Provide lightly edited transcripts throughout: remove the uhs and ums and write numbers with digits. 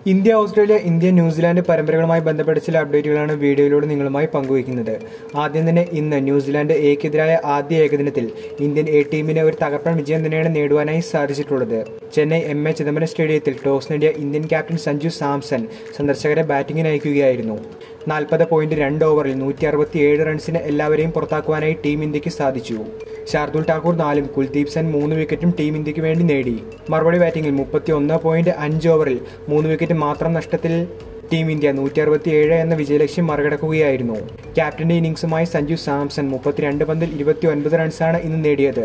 India, Australia, India, New Zealand പരമ്പരകളുമായി ബന്ധപ്പെട്ട ചില അപ്ഡേറ്റുകളാണ് വീഡിയോയിലൂടെ നിങ്ങളുമായി പങ്കുവയ്ക്കുന്നത്. ആദ്യം തന്നെ ഇന്ന് ന്യൂസിലാൻഡ് എക്കെതിരായ ആദ്യ ഏകദിനത്തിൽ ഇന്ത്യൻ എ ടീമിന് ഒരു തകർപ്പൻ വിജയം തന്നെയാണ് നേടുവാനായി സാധിച്ചിട്ടുള്ളത്. ചെന്നൈ എം.എ. ചിദംബരം സ്റ്റേഡിയത്തിൽ ടോസ് നേടിയ ഇന്ത്യൻ ക്യാപ്റ്റൻ സഞ്ജു സാംസൺ സന്ദർശകരെ ബാറ്റിംഗിന് അയക്കുകയായിരുന്നു. 40.2 ഓവറിൽ 167 റൺസിന് എല്ലാവരെയും പുറത്താക്കുവാനായി ടീം ഇന്ത്യക്ക് സാധിച്ചു. ഷാർദുൽ ഠാക്കൂർ 4-ഉം കുൽദീപ് സെൻ 3 വിക്കറ്റും ടീം ഇന്ത്യക്ക് വേണ്ടി നേടി. മറുപടി ബാറ്റിംഗിൽ 31.5 ഓവറിൽ 3 വിക്കറ്റ് മാത്രം നഷ്ടത്തിൽ ടീം ഇന്ത്യ 167 എന്ന വിജയലക്ഷ്യം മറികടക്കുകയായിരുന്നു. ക്യാപ്റ്റന്റെ ഇന്നിംഗ്സുമായി സഞ്ജു സാംസൺ 32 പന്തിൽ 29 റൺസാണ് ഇന്ന് നേടിയത്.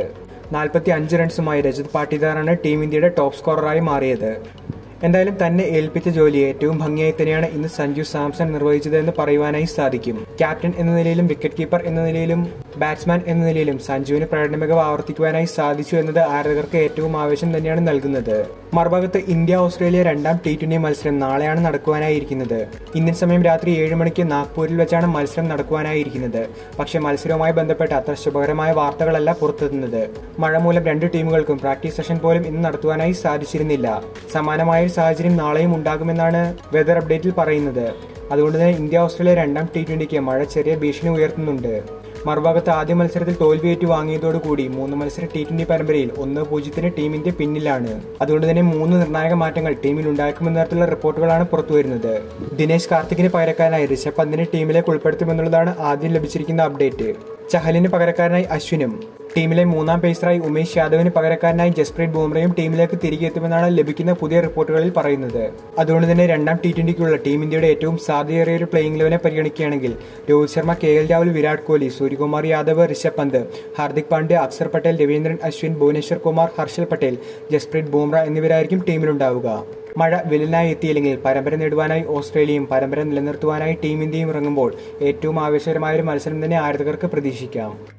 45 റൺസുമായി രജത് പാട്ടിദാറാണ് ടീം ഇന്ത്യയുടെ ടോപ്പ് സ്കോററായി മാറിയത്. എന്തായാലും തന്നെ ഏൽപ്പിച്ച ജോലി ഏറ്റവും ഭംഗിയായി തന്നെയാണ് ഇന്ന് സഞ്ജു സാംസൺ നിർവഹിച്ചതെന്ന് പറയുവാനായി സാധിക്കും. ക്യാപ്റ്റൻ എന്ന നിലയിലും വിക്കറ്റ് കീപ്പർ എന്ന നിലയിലും ബാറ്റ്സ്മാൻ എന്ന നിലയിലും സഞ്ജുവിന് പ്രകടന മികവ് ആവർത്തിക്കുവാനായി സാധിച്ചു എന്നത് ആരാധകർക്ക് ഏറ്റവും ആവേശം തന്നെയാണ് നൽകുന്നത്. മറുഭാഗത്ത് ഇന്ത്യ ഓസ്ട്രേലിയ രണ്ടാം T20 മത്സരം നാളെയാണ് നടക്കുവാനായിരിക്കുന്നത്. ഇന്ത്യൻ സമയം രാത്രി 7 മണിക്ക് നാഗ്പൂരിൽ വെച്ചാണ് മത്സരം നടക്കുവാനായിരിക്കുന്നത്. പക്ഷേ മത്സരവുമായി ബന്ധപ്പെട്ട് അത്ര ശുഭകരമായ വാർത്തകളല്ല പുറത്തെത്തുന്നത്. മഴ മൂലം രണ്ട് ടീമുകൾക്കും പ്രാക്ടീസ് സെഷൻ പോലും ഇന്ന് നടത്തുവാനായി സാധിച്ചിരുന്നില്ല. സമാനമായ സാഹചര്യം നാളെയും ഉണ്ടാകുമെന്നാണ് വെതർ അപ്ഡേറ്റിൽ പറയുന്നത്. അതുകൊണ്ട് തന്നെ ഇന്ത്യ ഓസ്ട്രേലിയ രണ്ടാം T20ക്ക് മഴ ചെറിയ ഭീഷണി ഉയർത്തുന്നുണ്ട്. മറുഭാഗത്ത് ആദ്യ മത്സരത്തിൽ തോൽവിയേറ്റു വാങ്ങിയതോടുകൂടി 3 മത്സര T20 പരമ്പരയിൽ 1-0 ടീം ഇന്ത്യ പിന്നിലാണ്. അതുകൊണ്ട് തന്നെ 3 നിർണായക മാറ്റങ്ങൾ ടീമിൽ ഉണ്ടാക്കുമെന്ന തരത്തിലുള്ള റിപ്പോർട്ടുകളാണ് പുറത്തുവരുന്നത്. ദിനേശ് കാർത്തിക്കിന് പകരക്കാരനായി ഋഷഭ് പന്തിനെ ടീമിലേക്ക് ഉൾപ്പെടുത്തുമെന്നുള്ളതാണ് ആദ്യം ലഭിച്ചിരിക്കുന്ന അപ്ഡേറ്റ്. ചഹലിന് പകരക്കാരനായി അശ്വിനും ടീമിലെ 3ാം പേസറായി ഉമേഷ് യാദവിന് പകരക്കാരനായി ജസ്പ്രീത് ബുംറയും ടീമിലേക്ക് തിരികെ എത്തുമെന്നാണ് ലഭിക്കുന്ന പുതിയ റിപ്പോർട്ടുകളിൽ പറയുന്നത്. അതുകൊണ്ട് തന്നെ രണ്ടാം T20ക്കുള്ള ടീം ഇന്ത്യയുടെ ഏറ്റവും സാധ്യതയേറിയ ഒരു പ്ലേയിംഗ് ലെവനെ പരിഗണിക്കുകയാണെങ്കിൽ രോഹിത് ശർമ്മ, KL രാഹുൽ, വിരാട് കോഹ്ലി, സൂര്യകുമാർ യാദവ്, ഋഷഭ് പന്ത്, ഹാർദിക് പാണ്ഡ്യ, അക്സർ പട്ടേൽ, രവീന്ദ്രൻ അശ്വിൻ, ഭുവനേശ്വർ കുമാർ, ഹർഷൽ പട്ടേൽ, ജസ്പ്രീത് ബുംറ എന്നിവരായിരിക്കും ടീമിലുണ്ടാവുക. മഴ വില്ലനായി എത്തിയില്ലെങ്കിൽ പരമ്പര നേടുവാനായി ഓസ്ട്രേലിയയും പരമ്പര നിലനിർത്തുവാനായി ടീം ഇന്ത്യയും ഇറങ്ങുമ്പോൾ ഏറ്റവും ആവേശകരമായ ഒരു മത്സരം തന്നെ ആരാധകർക്ക് പ്രതീക്ഷിക്കാം.